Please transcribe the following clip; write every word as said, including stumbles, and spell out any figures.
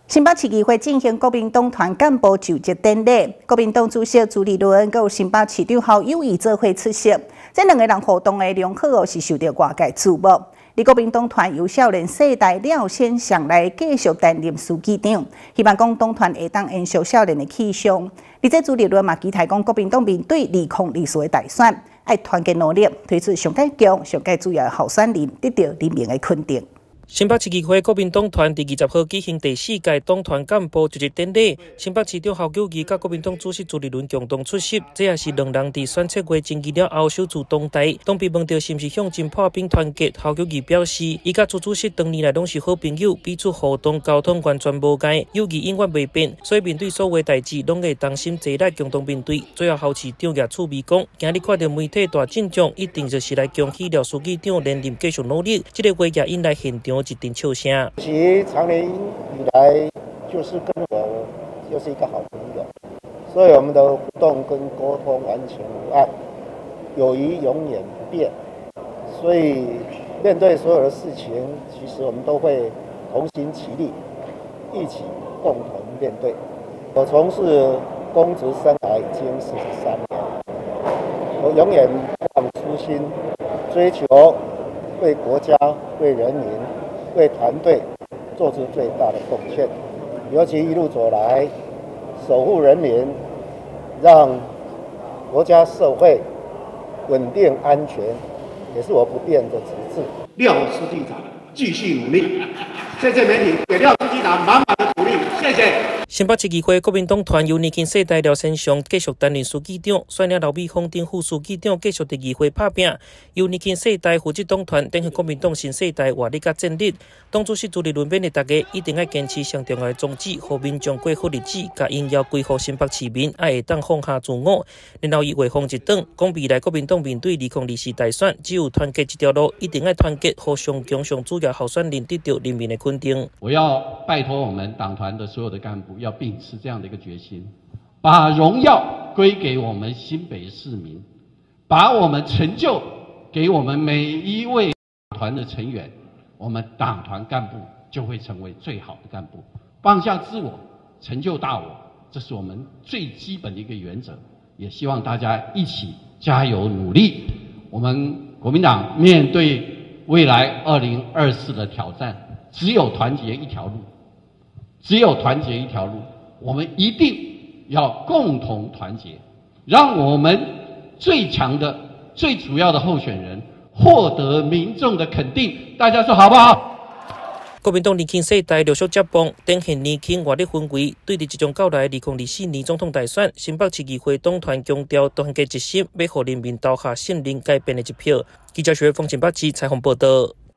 新北市议会进行国民党团干部就职典礼，国民党主席朱立伦佮新北市长侯友宜做伙出席。这两个人互动的良好哦，是受到外界注目。而国民党团由少年世代廖先上来继续担任书记长，希望讲党团会当延续少年的气象。而这朱立伦嘛期待讲国民党面对二零二四的大选，要团结努力，推出上界强、上界主要的候选人，得到人民的肯定。 新北市议会国民党团第二十号举行第四届党团干部就职典礼，新北市长侯友宜甲国民党主席朱立伦共同出席。这也是两人伫选测月征集了后首次同台。当被问到是毋是向真破冰团结，侯友宜表示，伊甲朱主席当年来拢是好朋友，彼此互动交通完全无碍，友谊永远袂变。所以面对所有代志，拢会同心齐力共同面对。最后侯市长也趣味讲，今日看到媒体大阵仗，一定就是来恭喜廖书记长连任继续努力。这个话也引来现场一阵笑声。 其常年以来就是跟我就是一个好朋友，所以我们的互动跟沟通完全无碍，友谊永远不变。所以面对所有的事情，其实我们都会同心齐力，一起共同面对。我从事公职生涯已经四十三年，我永远不忘初心，追求为国家、为人民、为团队做出最大的贡献。尤其一路走来，守护人民，让国家社会稳定安全，也是我不变的旨志。 廖书记长继续努力，谢谢媒体给廖书记长满满的鼓励，谢谢。 新北市议会国民党团由年轻世代廖先祥继续担任书记长，率领刘美凤当副书记长继续伫议会拍拼。由年轻世代负责党团，等向国民党新世代活力甲战力。党主席朱立伦勉励大家一定要坚持上重要的宗旨，互民众过好日子，甲应要归乎新北市民，爱会当放下自我。然后伊话锋一转，讲未来国民党面对二零二四大选，只有团结这条路，一定要团结，互上强上主要候选人得到人民的肯定。 我要拜托我们党团的所有的干部，要秉持这样的一个决心，把荣耀归给我们新北市民，把我们成就给我们每一位党团的成员，我们党团干部就会成为最好的干部。放下自我，成就大我，这是我们最基本的一个原则。也希望大家一起加油努力。我们国民党面对未来二零二四的挑战，只有团结一条路，只有团结一条路。我们一定要共同团结，让我们最强的、最主要的候选人获得民众的肯定。大家说好不好？ 国民党年轻世代陆续接棒，展现年轻活力氛围。对伫即将到来二零二四年总统大选，新北市议会党团强调团结一心，要互人民投下信任改变的一票。记者徐凤新北市采访报道。